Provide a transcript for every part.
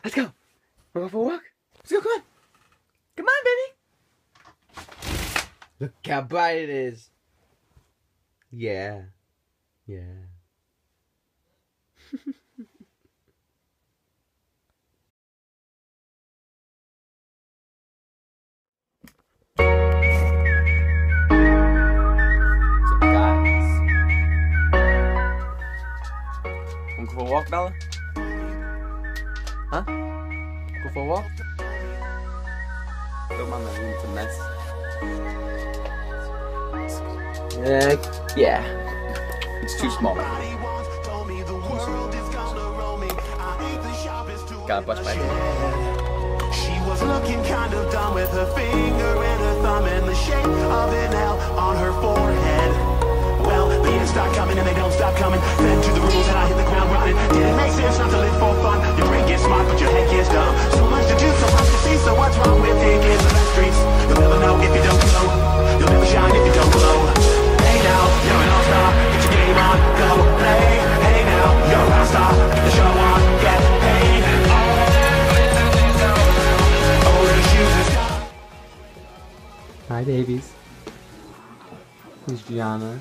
Let's go. We'll go for a walk. Let's go, come on. Come on, baby. Look how bright it is. Yeah. Yeah. So guys, wanna go for a walk, Bella? Huh? Go for a walk? Don't mind my room's a mess. Yeah. It's too small. Gotta brush my hair. She was looking kind of dumb with her finger and her thumb and the shape of an L on her forehead. Well, the years start coming and they don't stop coming. Fed to the rules and I hit the ground running. Did it make sense not to live for fun? Your brain gets smart but your head gets dumb. So much to do, so much to see. So what's wrong with taking the back streets? You'll never know if you don't glow. You'll never shine if you don't glow. Hey now, you're an all-star. Get your game on, go play. Hey now, you're a rock star. Get the show on, get paid. Hi, babies. Who's Gianna?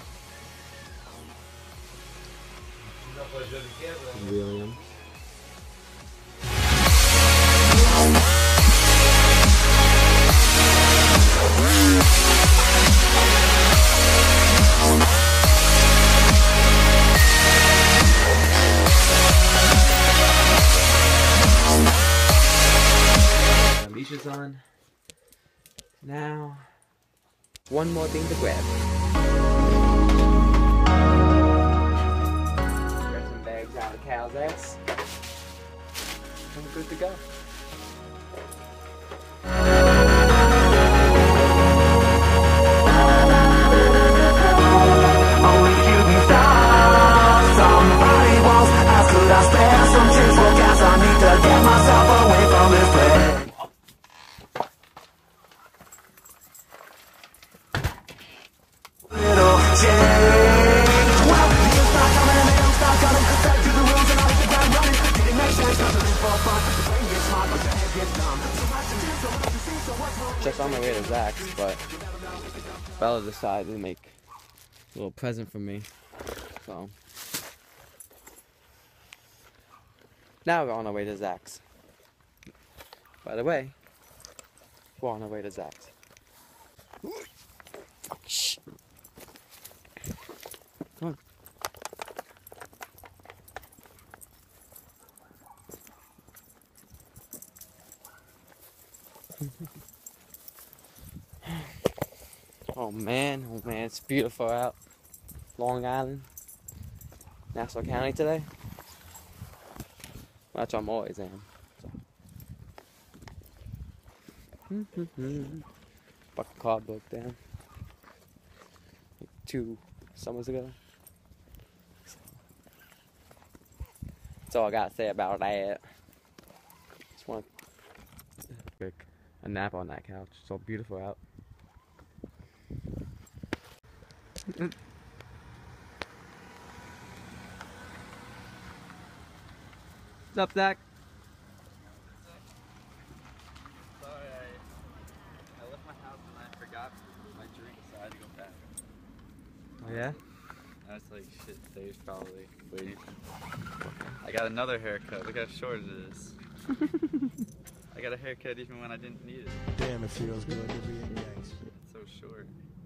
William. Leashes on. Now, one more thing to grab. Grab some bags out of Cal's ass. And we're good to go. Only shooting stars. Somebody wants, how could I spare some change for gas? I need to get myself away from this place. Little change. Well, the years start coming and they don't stop coming. Back to the rules and I hit the ground running. Did it make sense not to live for fun? The brain gets smart but your head gets dumb. So much to do, so much to see, so what's wrong? Just on my way to Zach's, but Bella decided to make a little present for me. So now we're on our way to Zach's. By the way, we're on our way to Zach's. Shh. Come on. Oh man, it's beautiful out. Long Island, Nassau County today. That's what I'm always am. Fucking car broke down like 2 summers ago. That's all I gotta say about that. Just want to take a nap on that couch. It's so beautiful out. What's up, Zach? Sorry, I left my house and I forgot my drink, so I had to go back. Oh yeah? I was like, shit, Dave's probably waiting. I got another haircut. Look how short it is. I got a haircut even when I didn't need it. Damn, it feels good to be in gangs. It's so short.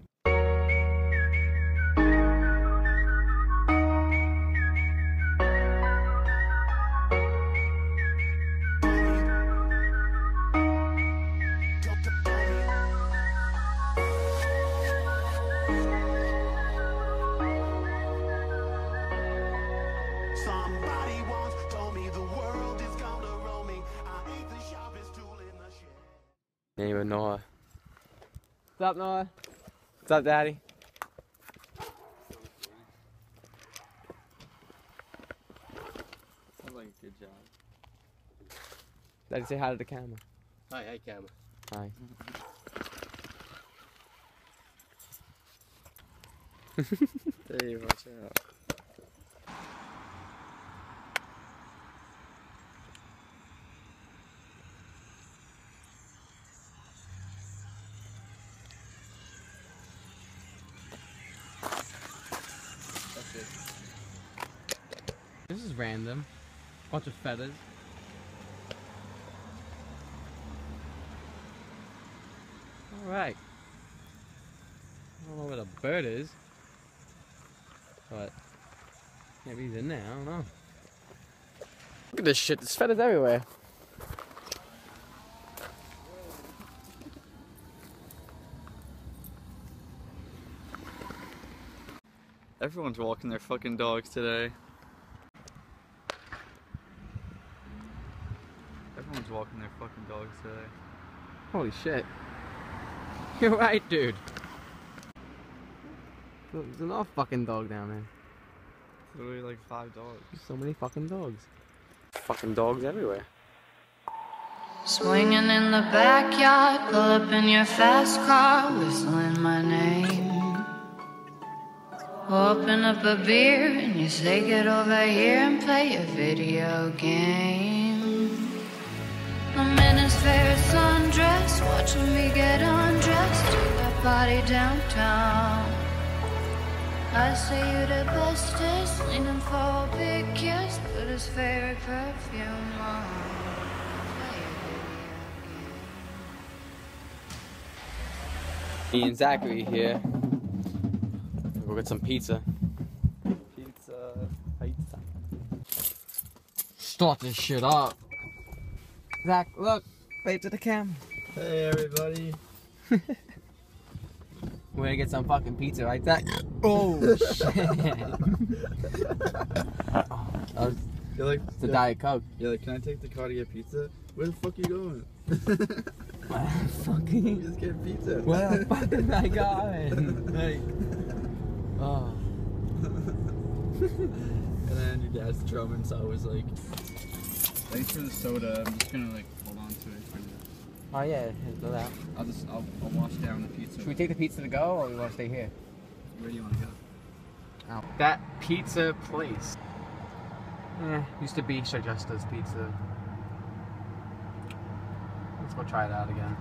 Somebody once told me the world is gonna roll me. I ain't the sharpest tool in the shed. Neighbor Noah. What's up, Noah? What's up, Daddy? Sounds like a good job. Daddy, say hi to the camera. Hi, camera. Hi. Dave, watch out. This is random. Bunch of feathers. Alright. I don't know where the bird is. But maybe he's in there, I don't know. Look at this shit, there's feathers everywhere. Everyone's walking their fucking dogs today. Everyone's walking their fucking dogs today. Holy shit. You're right, dude. There's another fucking dog down there. Literally like 5 dogs. So many fucking dogs. Fucking dogs everywhere. Swinging in the backyard, pull up in your fast car, whistling my name. Open up a beer and you say get over here and play a video game. I'm in his favorite sundress, watching me get undressed, take that body downtown. I say you the bestest, leaning for a big kiss, put his favorite perfume on. Me and Zachary here. We'll get some pizza. Pizza. Start this shit up. Zach, look. Wave to the camera. Hey everybody. We're gonna get some fucking pizza, right, Zach? Oh, shit. You're like, It's a Diet Coke. You're like, can I take the car to get pizza? Where the fuck are you going? Fucking. Just get pizza. Where the fuck am I going? Like, oh. And then your dad's drumming, so I was like, thanks for the soda. I'm just gonna like hold on to it for you. Oh yeah, do that. I'll wash down the pizza. Should we take the pizza to go, or we want to stay here? Where do you want to go? Oh. That pizza place. Used to be Shajusta's Pizza. Let's go try it out again.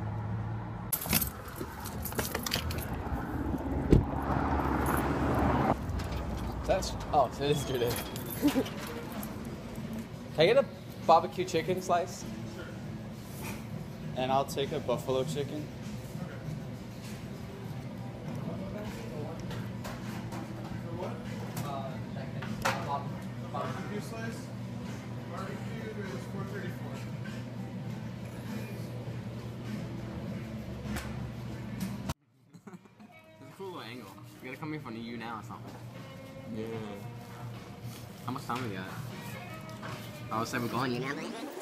That's oh, so it is Judith. Can I get a barbecue chicken slice? And I'll take a buffalo chicken. Barbecue slice? Barbecue is $4.34. It's a cool little angle. We gotta come in front of you now or something. Yeah. How much time we got? I was saying we're going you now.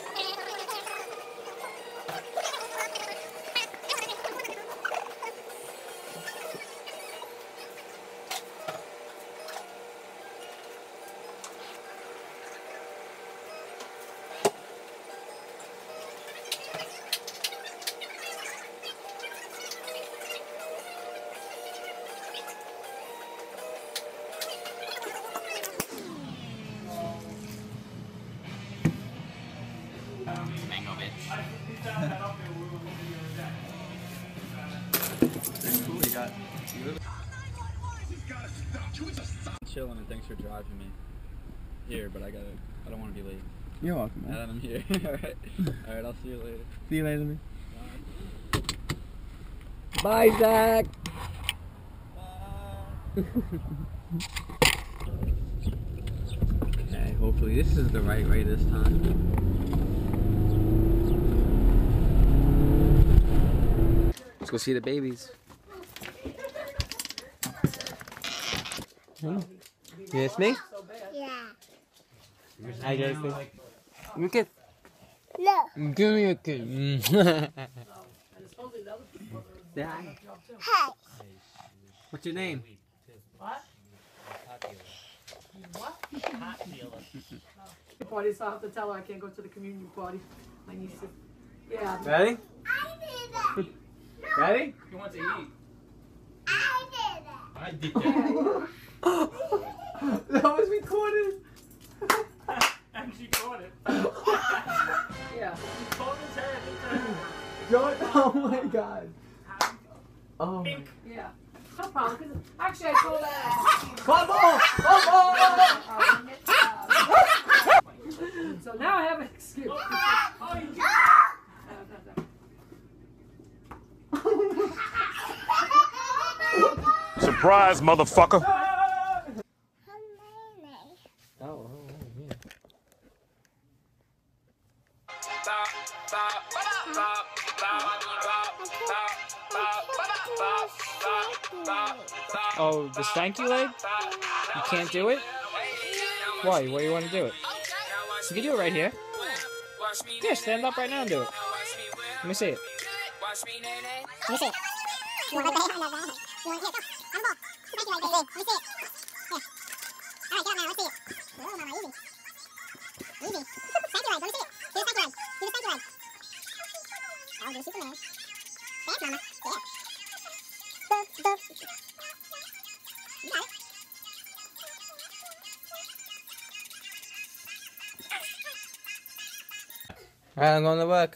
Mango bitch. Cool, you got. Chilling and thanks for driving me here, but I don't want to be late. You're welcome, Now that I'm here. Alright. Alright, I'll see you later. See you later, man. Bye, Zach. Okay, hopefully this is the right way this time. Let's go see the babies. Yes, me? Yeah. Hi, Jason. Look at. No. Give me a kiss. Say hi. Hey. What's your name? Party, so I have to tell her I can't go to the communion party. My niece is, yeah. Ready? I did it. Ready? He wants to eat. I did it. I did that. That was recorded. And she caught it. Yeah. She caught his head. Don't, oh my god. Oh. Yeah. No problem. Actually, I told her. Come on! Come on! So now I have an excuse. Oh, you can't. Surprise, motherfucker! Oh, yeah. Oh, the stanky leg? You can't do it? Why? Why do you want to do it? You can do it right here. Yeah, stand up right now and do it. Let me see it. Let me see it. You want to go? You want to go? On the ball. Stanky leg, baby. Let me see it. Yeah. Alright, get up now. Let's see it. Oh, mama, easy. Easy. Stanky leg, let me see it. Do the stanky leg. Do the stanky leg. Oh, do Superman. Dance, mama. Yeah. You got it. Alright, I'm going to work.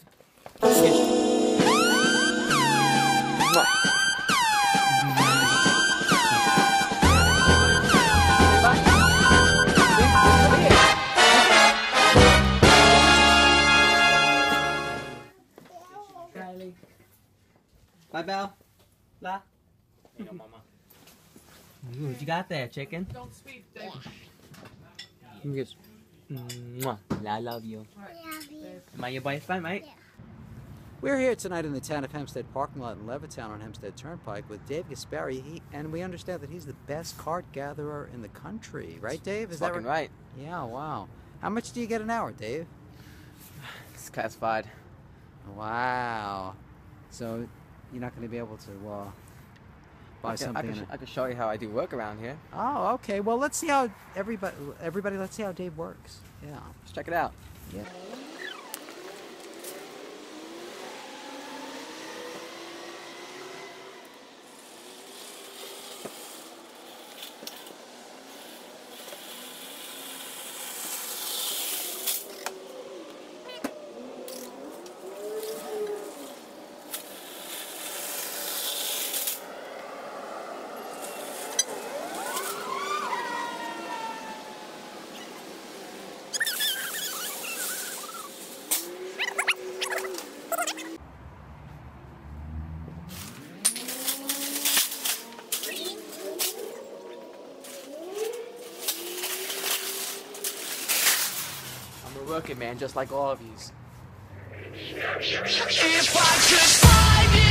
Bye, Belle. La. You know, mama. Ooh, what you got there, chicken? Don't speak, Dave. Mwah. I love you. Love you. Am I your boyfriend, mate? We're here tonight in the town of Hempstead parking lot in Levittown on Hempstead Turnpike with Dave Gaspari, and we understand that he's the best card gatherer in the country, right, Dave? Is that Fucking right. Yeah, wow. How much do you get an hour, Dave? It's classified. Wow. So you're not going to be able to buy something. I can show you how I do work around here. Oh, okay. Well, let's see how everybody. Let's see how Dave works. Yeah. Let's check it out. Yeah. I'm a working man just like all of yous. If I could find you